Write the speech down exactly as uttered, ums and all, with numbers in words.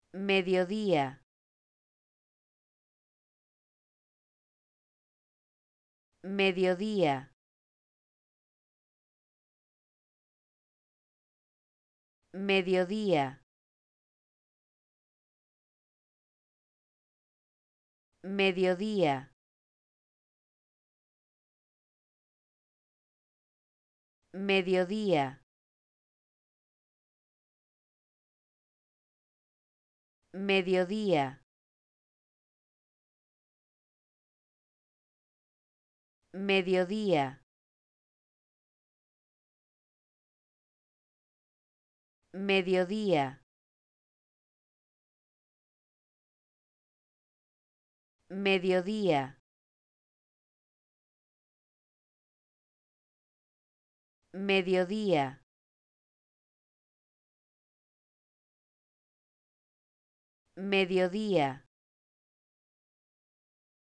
mediodía, mediodía, mediodía, mediodía, mediodía, mediodía, mediodía, mediodía, mediodía, mediodía, mediodía.